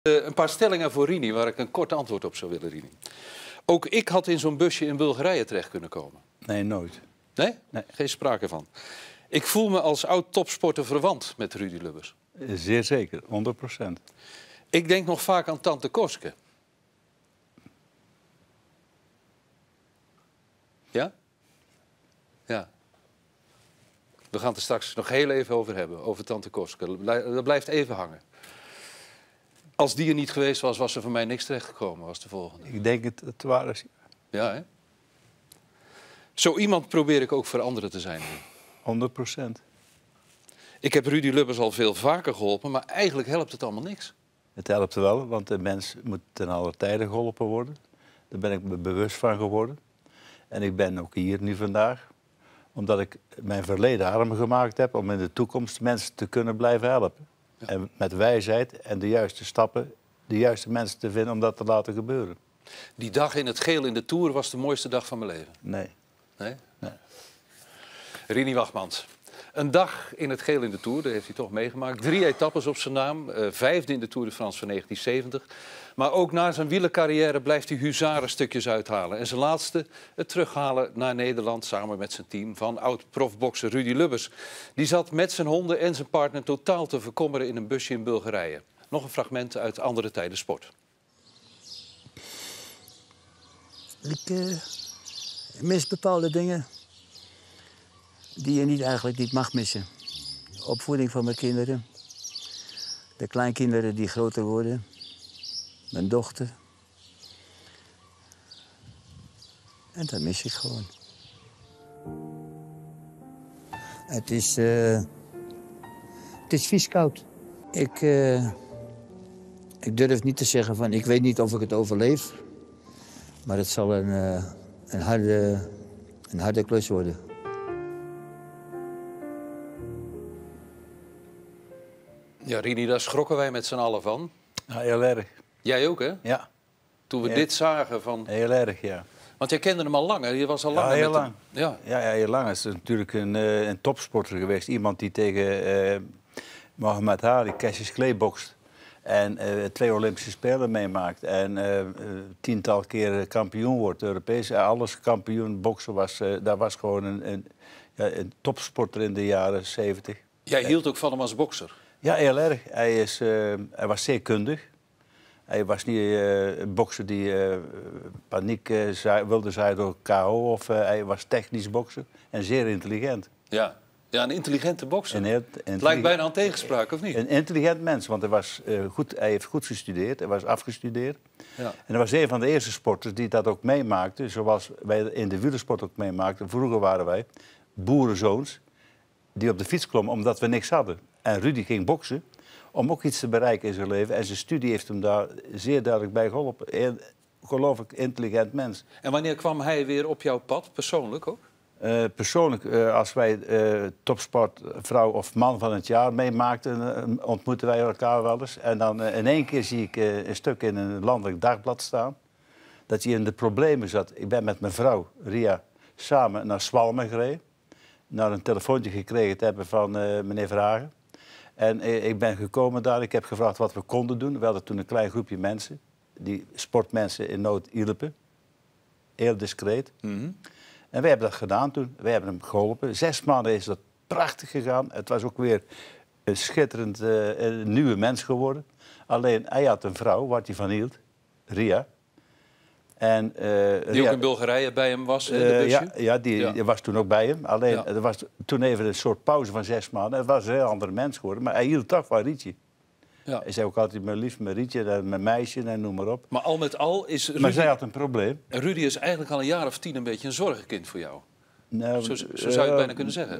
Een paar stellingen voor Rini, waar ik een kort antwoord op zou willen, Rini. Ook ik had in zo'n busje in Bulgarije terecht kunnen komen. Nee, nooit. Nee? Nee. Geen sprake van. Ik voel me als oud-topsporter verwant met Rudy Lubbers. Zeer zeker, 100%. Ik denk nog vaak aan tante Koske. Ja? Ja. We gaan het er straks nog heel even over hebben, over tante Koske. Dat blijft even hangen. Als die er niet geweest was, was er voor mij niks terechtgekomen, was de volgende. Ik denk het waar is. Ja, hè? Zo iemand probeer ik ook voor anderen te zijn. 100%. Ik heb Rudy Lubbers al veel vaker geholpen, maar eigenlijk helpt het allemaal niks. Het helpt wel, want de mens moet ten alle tijde geholpen worden. Daar ben ik me bewust van geworden. En ik ben ook hier nu vandaag, omdat ik mijn verleden arm gemaakt heb om in de toekomst mensen te kunnen blijven helpen. Ja. En met wijsheid en de juiste stappen, de juiste mensen te vinden om dat te laten gebeuren. Die dag in het geel in de Tour was de mooiste dag van mijn leven. Nee. Nee? Nee. Rini Wachtmans. Een dag in het geel in de Tour, dat heeft hij toch meegemaakt. 3 etappes op zijn naam, 5e in de Tour de France van 1970. Maar ook na zijn wielercarrière blijft hij huzarenstukjes uithalen. En zijn laatste, het terughalen naar Nederland samen met zijn team van oud-profbokser Rudy Lubbers. Die zat met zijn honden en zijn partner totaal te verkommeren in een busje in Bulgarije. Nog een fragment uit Andere Tijden Sport. Ik mis bepaalde dingen die je eigenlijk niet mag missen. De opvoeding van mijn kinderen. De kleinkinderen die groter worden. Mijn dochter. En dat mis ik gewoon. Het is vies koud. Ik durf niet te zeggen van ik weet niet of ik het overleef. Maar het zal een harde klus worden. Ja, Rini, daar schrokken wij met z'n allen van. Ja, heel erg. Jij ook, hè? Ja. Toen we dit zagen van... Heel erg, ja. Want jij kende hem al lang, hè? Je was al lang Ja, heel met lang. hem. Ja. Ja, heel lang. Het is natuurlijk een topsporter geweest. Iemand die tegen Mohamed Ali, Cassius Clay bokst. En 2 Olympische Spelen meemaakt. En 10-tal keer kampioen wordt, Europees. Alles kampioen boksen daar was gewoon een topsporter in de jaren 70. Jij hield ook van hem als bokser? Ja, heel erg. Hij was zeer kundig. Hij was niet een bokser die paniek wilde zaaien door KO. Of hij was technisch bokser en zeer intelligent. Ja, ja, een intelligente bokser. Het lijkt bijna bijna aan tegenspraak, of niet? Een intelligent mens, want hij heeft goed gestudeerd. Hij was afgestudeerd. Ja. En hij was een van de eerste sporters die dat ook meemaakte. Zoals wij in de wielersport ook meemaakten. Vroeger waren wij boerenzoons die op de fiets klommen omdat we niks hadden. En Rudy ging boksen om ook iets te bereiken in zijn leven. En zijn studie heeft hem daar zeer duidelijk bij geholpen. Een ongelooflijk intelligent mens. En wanneer kwam hij weer op jouw pad, persoonlijk ook? Persoonlijk, als wij topsportvrouw of man van het jaar meemaakten, ontmoeten wij elkaar wel eens. En dan in één keer zie ik een stuk in een landelijk dagblad staan. Dat hij in de problemen zat. Ik ben met mijn vrouw, Ria, samen naar Zwalmen gereden. Naar een telefoontje gekregen te hebben van meneer Verhagen. En ik ben gekomen daar. Ik heb gevraagd wat we konden doen. We hadden toen een klein groepje mensen. Die sportmensen in nood hielpen. Heel discreet. Mm-hmm. En wij hebben dat gedaan toen. Wij hebben hem geholpen. 6 maanden is dat prachtig gegaan. Het was ook weer een schitterend nieuwe mens geworden. Alleen, hij had een vrouw waar hij van hield. Ria. En, die ook in Bulgarije bij hem was in de busje? Ja, die was toen ook bij hem. Alleen, er was toen even een soort pauze van 6 maanden. Het was een heel andere mens geworden. Maar hij hield toch van Rietje. Ja. Hij zei ook altijd mijn lief, mijn Rietje, mijn meisje en noem maar op. Maar al met al is Rudy... Maar zij had een probleem. Rudy is eigenlijk al een jaar of 10 een beetje een zorgenkind voor jou. Nou, zo zou je het bijna kunnen zeggen.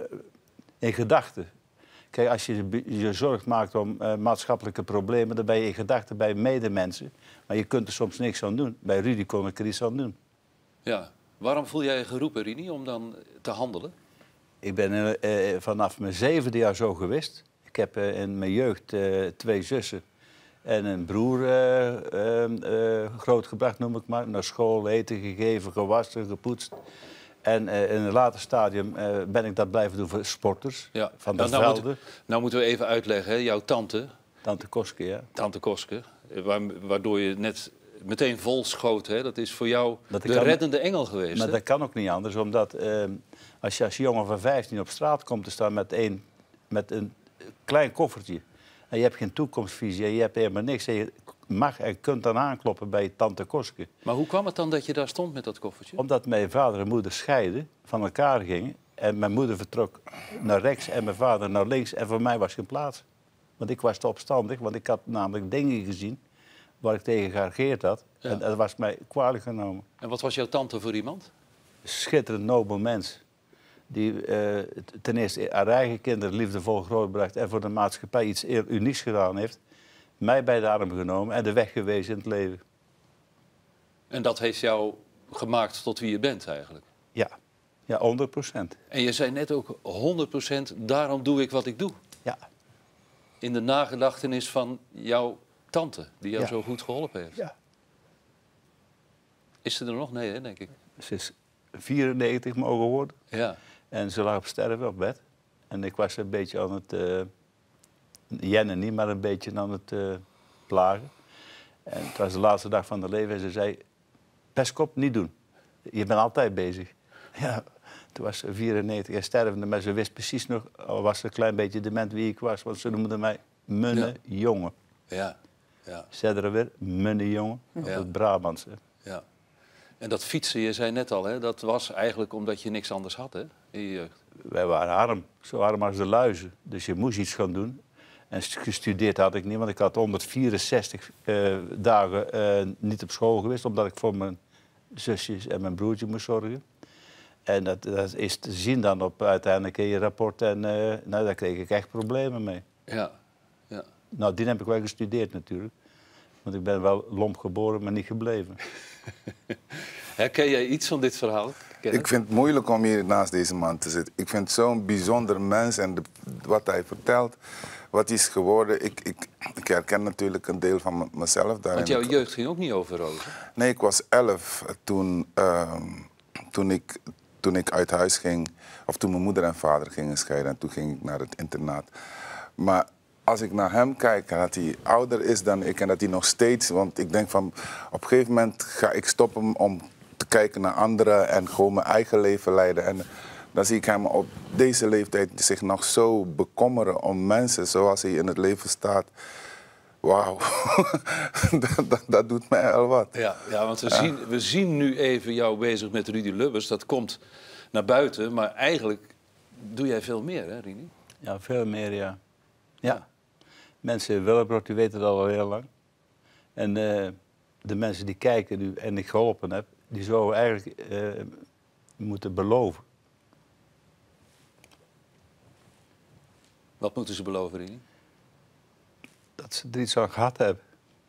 In gedachten. Kijk, als je je zorg maakt om maatschappelijke problemen, dan ben je in gedachten bij medemensen. Maar je kunt er soms niks aan doen. Bij Rudy kon ik er iets aan doen. Ja. Waarom voel jij je geroepen, Rini, om dan te handelen? Ik ben vanaf mijn 7e jaar zo geweest. Ik heb in mijn jeugd 2 zussen en een broer grootgebracht, noem ik maar. Naar school, eten gegeven, gewassen, gepoetst. En in een later stadium ben ik dat blijven doen voor sporters, van de velden. Nou moeten we even uitleggen, hè? Jouw tante Tante Koske, ja. Tante Koske, waardoor je net meteen vol schoot. Hè? Dat is voor jou Dat de kan- reddende engel geweest. Maar Hè? dat kan ook niet anders, omdat als je als jongen van 15 op straat komt te staan met een klein koffertje... en je hebt geen toekomstvisie en je hebt helemaal niks... en je mag en kunt dan aankloppen bij Tante Koske. Maar hoe kwam het dan dat je daar stond met dat koffertje? Omdat mijn vader en moeder scheiden, van elkaar gingen... en mijn moeder vertrok naar rechts en mijn vader naar links... en voor mij was geen plaats. Want ik was te opstandig, want ik had namelijk dingen gezien... waar ik tegen geageerd had. Ja. En dat was mij kwalijk genomen. En wat was jouw tante voor iemand? Schitterend nobel mens. Die ten eerste haar eigen kinderen liefdevol grootbracht... en voor de maatschappij iets unieks gedaan heeft. Mij bij de arm genomen en de weg gewezen in het leven. En dat heeft jou gemaakt tot wie je bent eigenlijk. Ja, 100%. En je zei net ook 100%, daarom doe ik wat ik doe. Ja. In de nagedachtenis van jouw tante, die jou Ja. zo goed geholpen heeft. Ja. Is ze er nog? Nee, hè, denk ik. Ze is 94 mogen worden. Ja. En ze lag op sterven op bed. En ik was een beetje aan het... jennen niet, maar een beetje aan het plagen. En het was de laatste dag van haar leven en ze zei... Pestkop, niet doen. Je bent altijd bezig. Ja, toen was ze 94 en stervende, maar ze wist precies nog... al was ze een klein beetje dement wie ik was, want ze noemde mij Munne Jongen. Ja. Ja. Zei er weer, Munne Jongen, op Ja. het Brabantse. Ja. En dat fietsen, je zei net al, hè, dat was eigenlijk omdat je niks anders had, hè, in je jeugd. Wij waren arm, zo arm als de luizen. Dus je moest iets gaan doen. En gestudeerd had ik niet, want ik had 164 dagen niet op school geweest... omdat ik voor mijn zusjes en mijn broertje moest zorgen. En dat is te zien dan op uiteindelijk in je rapport. En nou, daar kreeg ik echt problemen mee. Ja. Ja. Nou, die heb ik wel gestudeerd natuurlijk. Want ik ben wel lomp geboren, maar niet gebleven. Herken jij iets van dit verhaal? Ik vind het moeilijk om hier naast deze man te zitten. Ik vind het zo'n bijzonder mens en wat hij vertelt, wat hij is geworden. Ik herken natuurlijk een deel van mezelf daarin. Want jouw jeugd ging ook niet over rozen. Nee, ik was 11 toen ik uit huis ging. Of toen mijn moeder en vader gingen scheiden. En toen ging ik naar het internaat. Maar als ik naar hem kijk, dat hij ouder is dan ik en dat hij nog steeds... Want ik denk van, op een gegeven moment ga ik stoppen om te kijken naar anderen en gewoon mijn eigen leven leiden. En dan zie ik hem op deze leeftijd zich nog zo bekommeren om mensen zoals hij in het leven staat. Wauw, dat doet mij al wat. Ja, ja, want we zien nu even jou bezig met Rudy Lubbers. Dat komt naar buiten, maar eigenlijk doe jij veel meer, hè, Rudy? Ja, veel meer, ja. Ja. Mensen in Willebroek, die weten dat al heel lang. En de mensen die kijken nu en ik geholpen heb, die zouden eigenlijk moeten beloven. Wat moeten ze beloven, Rudy? Dat ze er iets aan gehad hebben.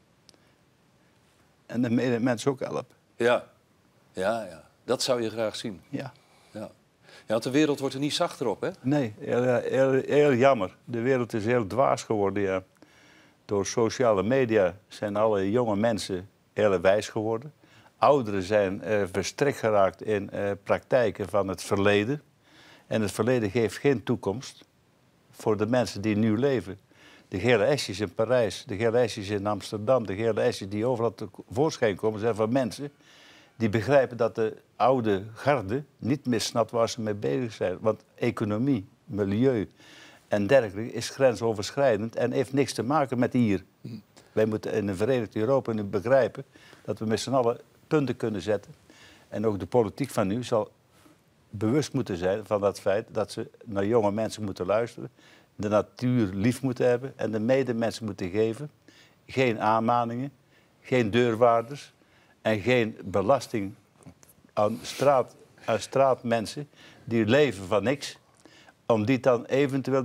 En de mensen ook helpen. Ja. Ja, ja. Dat zou je graag zien. Ja. Ja. Ja, want de wereld wordt er niet zachter op, hè? Nee, heel jammer. De wereld is heel dwaas geworden, ja. Door sociale media zijn alle jonge mensen heel wijs geworden. Ouderen zijn verstrikt geraakt in praktijken van het verleden. En het verleden geeft geen toekomst voor de mensen die nu leven. De gele esjes in Parijs, de gele esjes in Amsterdam, de gele esjes die overal tevoorschijn komen, zijn van mensen die begrijpen dat de oude garde niet meer snapt waar ze mee bezig zijn. Want economie, milieu en dergelijke is grensoverschrijdend en heeft niks te maken met hier. Wij moeten in een verenigd Europa nu begrijpen dat we met z'n allen punten kunnen zetten. En ook de politiek van nu zal bewust moeten zijn van dat feit dat ze naar jonge mensen moeten luisteren, de natuur lief moeten hebben en de medemensen moeten geven. Geen aanmaningen, geen deurwaarders en geen belasting aan straatmensen die leven van niks. Om die dan eventueel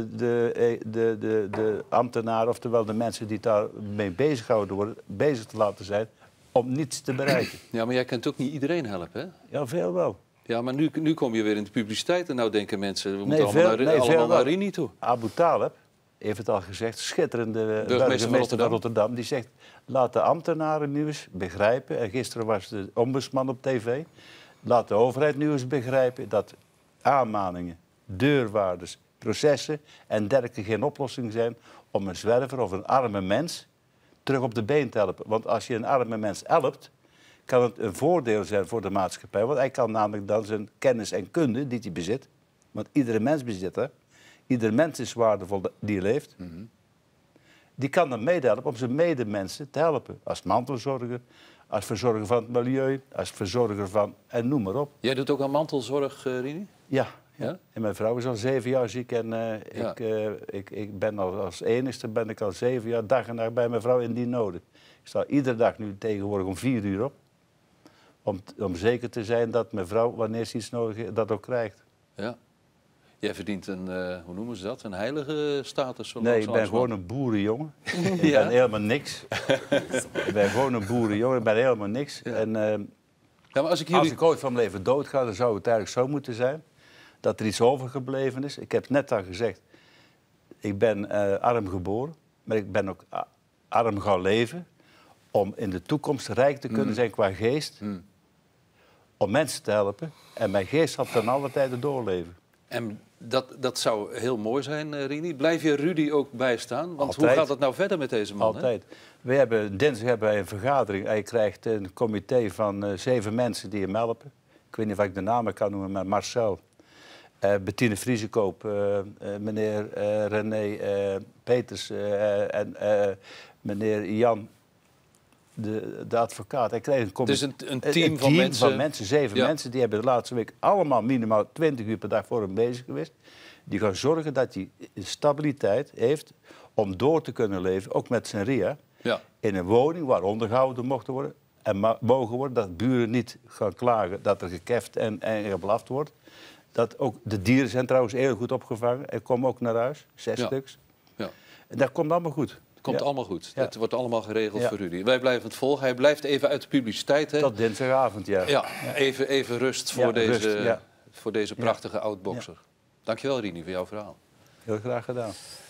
de ambtenaren, oftewel de mensen die daarmee bezighouden worden, bezig te laten zijn om niets te bereiken. Ja, maar jij kunt ook niet iedereen helpen, hè? Ja, veel wel. Ja, maar nu kom je weer in de publiciteit en nou denken mensen, we moeten veel allemaal naar wel. Rini toe. Abu Talib heeft het al gezegd, schitterende Burgemeester van Rotterdam. Die zegt, laat de ambtenaren nu eens begrijpen, en gisteren was de ombudsman op tv, laat de overheid nu eens begrijpen dat aanmaningen, deurwaarders, processen en dergelijke geen oplossing zijn om een zwerver of een arme mens terug op de been te helpen. Want als je een arme mens helpt, kan het een voordeel zijn voor de maatschappij. Want hij kan namelijk dan zijn kennis en kunde die hij bezit, want iedere mens bezit dat. Ieder mens is waardevol die leeft. Die kan dan meehelpen om zijn medemensen te helpen. Als mantelzorger, als verzorger van het milieu, als verzorger van... en noem maar op. Jij doet ook aan mantelzorg, Rini? Ja. Ja? En mijn vrouw is al 7 jaar ziek en Ja. ik ben als enigste ben ik al 7 jaar dag en nacht bij mijn vrouw in die noden. Ik sta iedere dag nu tegenwoordig om 4 uur op. Om zeker te zijn dat mijn vrouw, wanneer ze iets nodig heeft, dat ook krijgt. Ja. Jij verdient een, hoe noemen ze dat, een heilige status? Zo Nee, ik ben langzamerhand. gewoon een boerenjongen. Ik Ja? ben helemaal niks. Ik ben gewoon een boerenjongen, ik ben helemaal niks. Ja. En Ja, maar als ik als jullie... ik ooit van mijn leven doodga, dan zou het eigenlijk zo moeten zijn dat er iets overgebleven is. Ik heb net al gezegd, ik ben arm geboren, maar ik ben ook arm gaan leven om in de toekomst rijk te kunnen zijn qua geest, om mensen te helpen. En mijn geest zal ten alle tijde doorleven. En dat zou heel mooi zijn, Rini. Blijf je Rudy ook bijstaan? Want Altijd. hoe gaat het nou verder met deze man? Altijd. Dinsdag hebben wij een vergadering. Hij krijgt een comité van 7 mensen die hem helpen. Ik weet niet of ik de namen kan noemen, maar Marcel, Bettine Vriesekoop, meneer René Peters en meneer Jan, de advocaat. Hij krijgt Het is een team van mensen. 7 Ja. mensen. Die hebben de laatste week allemaal minimaal 20 uur per dag voor hem bezig geweest. Die gaan zorgen dat hij stabiliteit heeft om door te kunnen leven, ook met zijn RIA. Ja. In een woning waar ondergehouden mochten worden en mogen worden, dat buren niet gaan klagen dat er gekeft en geblaft wordt. Dat ook, de dieren zijn trouwens heel goed opgevangen en komen ook naar huis, 6 Ja. stuks. Ja. En dat komt allemaal goed. Het komt Ja. allemaal goed. Ja. Het wordt allemaal geregeld Ja. voor Rudy. Wij blijven het volgen. Hij blijft even uit de publiciteit. Hè? Tot dinsdagavond, ja. Ja, even rust voor, Ja, deze, rust, ja. voor deze prachtige oud-bokser. Dankjewel, Rini, voor jouw verhaal. Heel graag gedaan.